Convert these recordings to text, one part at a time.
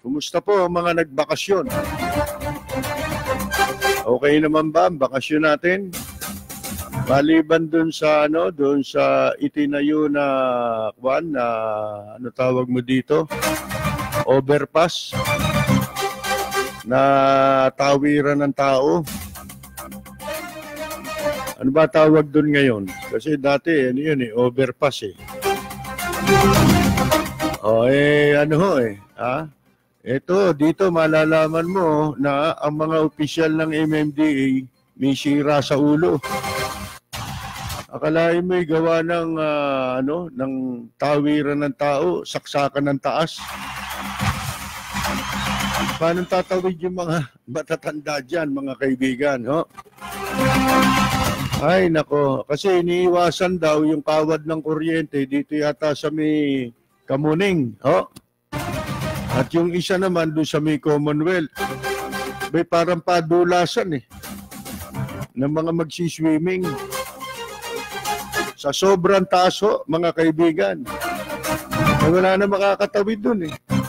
Kumusta po ang mga nagbakasyon? Okay naman ba ang bakasyon natin? Maliban dun sa itinayo na ano tawag mo dito? Overpass na tawiran ng tao. Ano ba tawag dun ngayon? Kasi dati overpass eh. Ito, dito malalaman mo na ang mga opisyal ng MMDA may sira sa ulo. Akalain mo gawa ng ng tawiran ng tao, saksakan ng taas. Paano tatawid yung mga matatanda dyan, mga kaibigan, ho? Ay, nako. Kasi iniiwasan daw yung kawad ng kuryente dito yata sa may Kamuning, ho? At yung isa naman doon sa may Commonwealth, may parang padulasan ng mga magsiswimming. Sa sobrang taas mga kaibigan. Wala na makakatawid doon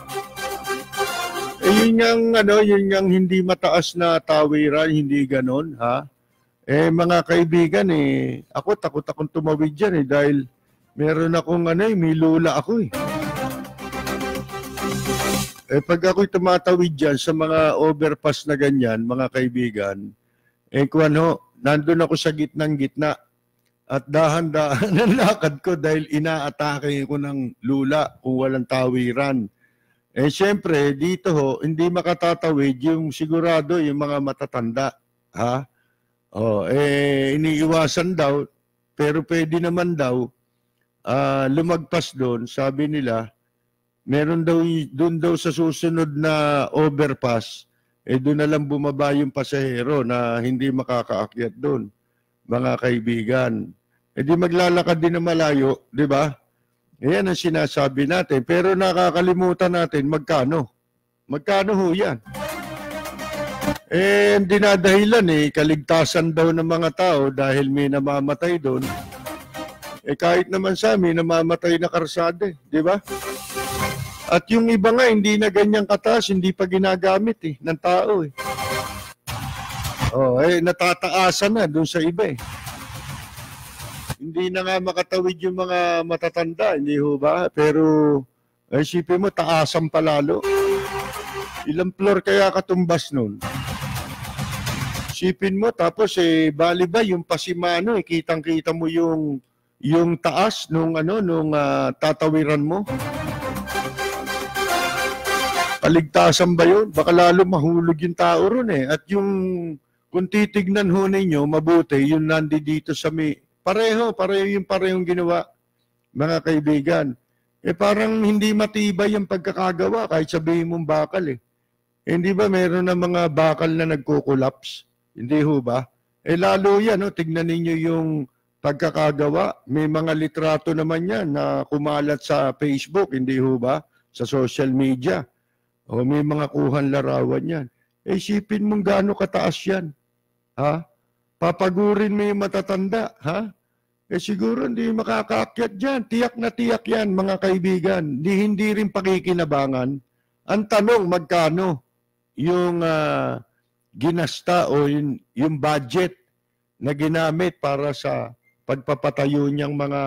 yun yung hindi mataas na tawiran, hindi ganon, ha? Mga kaibigan, ako takot akong tumawid dyan dahil meron akong may lula ako pag ako'y tumatawid dyan sa mga overpass na ganyan, mga kaibigan, nandun ako sa gitnang-gitna at dahan-dahan ang lakad ko dahil inaatake ko ng lula kung walang tawiran. Siyempre, dito hindi makatatawid yung sigurado yung mga matatanda. Ha? Iniiwasan daw, pero pwede naman daw lumagpas doon, sabi nila, meron daw doon daw sa susunod na overpass, doon na lang bumaba yung pasahero na hindi makakaakyat doon, mga kaibigan. Di maglalakad din na malayo, di ba? Yan ang sinasabi natin. Pero nakakalimutan natin magkano. Magkano ho yan? Ang dinadahilan kaligtasan daw ng mga tao dahil may namamatay doon. Kahit naman sa amin, namamatay na karsada, di ba? At yung iba nga, hindi na ganyang kataas, hindi pa ginagamit ng tao. Natataasan na doon sa iba Hindi na nga makatawid yung mga matatanda, hindi ho ba? Pero isipin mo, taasan palalo. Ilang floor kaya katumbas nun? Isipin mo, tapos bali ba yung Pasimano, kitang-kita mo yung taas nung tatawiran mo? Kaligtasan ba yun? Baka lalo mahulog yung tao ron At kung titignan ho ninyo, mabuti, yung nandito sa may, parehong ginawa, mga kaibigan. Parang hindi matibay yung pagkakagawa, kahit sabihin mong bakal Hindi ba meron na mga bakal na nagko-collapse? Hindi ho ba? Lalo yan, tignan ninyo yung pagkakagawa. May mga litrato naman yan na kumalat sa Facebook, hindi ho ba? Sa social media. May mga kuhan larawan yan. Isipin mong gaano kataas yan. Ha? Papagurin mo yung matatanda. Ha? Siguro hindi makakaakyat dyan. Tiyak na tiyak yan, mga kaibigan. Hindi rin pakikinabangan. Ang tanong, magkano yung ginasta o yung budget na ginamit para sa pagpapatayo niyang mga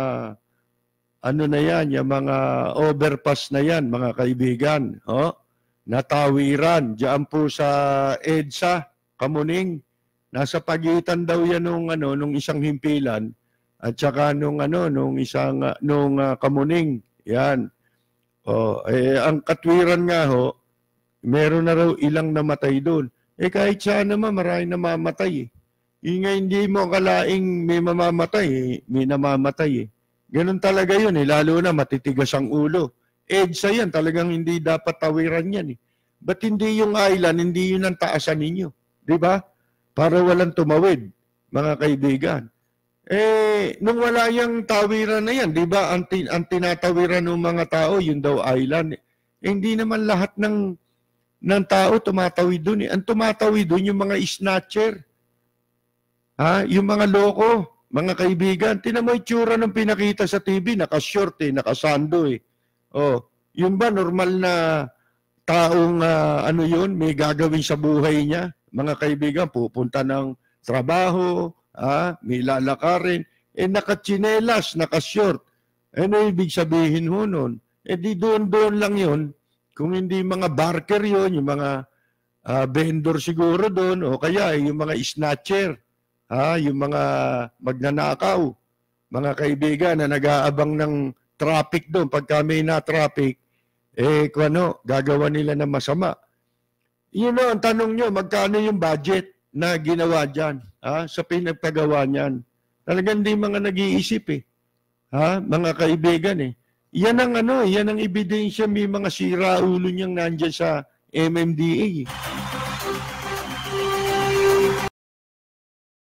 yung mga overpass na yan, mga kaibigan. Natawiran diyan po sa EDSA, Kamuning. Nasa pagitan daw yan nung isang himpilan at saka nung Kamuning. Yan. Ang katwiran nga meron na raw ilang namatay doon. Kahit saan naman marami namamatay hindi mo akalaing may mamamatay may namamatay Ganun talaga yun lalo na matitigas ang ulo. EDSA yan, talagang hindi dapat tawiran yan Ba't hindi yung island, hindi yun ang taasan ninyo? Di ba? Para walang tumawid, mga kaibigan. Nung wala yung tawiran na yan, di ba, ang tinatawiran ng mga tao, yun daw island. Hindi naman lahat ng tao tumatawid doon Ang tumatawid doon yung mga snatcher. Yung mga loko, mga kaibigan. Tinan mo itsura ng pinakita sa TV, naka-short nakasando Yung ba normal na taong ano yun, may gagawin sa buhay niya. Mga kaibigan, pupunta ng trabaho, may lalakarin, nakatsinelas, nakashort. Ano ibig sabihin ho nun? Di doon lang yun. Kung hindi mga barker yun, yung mga vendor siguro doon, o kaya yung mga snatcher, yung mga magnanakaw, mga kaibigan na nag-aabang ng traffic doon. Pagka may na-traffic, kung ano, gagawa nila ng masama. Yun ang tanong nyo, magkano yung budget na ginawa dyan sa pinagpagawa niyan? Talagang di mga nag-iisip mga kaibigan Yan ang yan ang ebidensya, may mga sira ulo niyang nandyan sa MMDA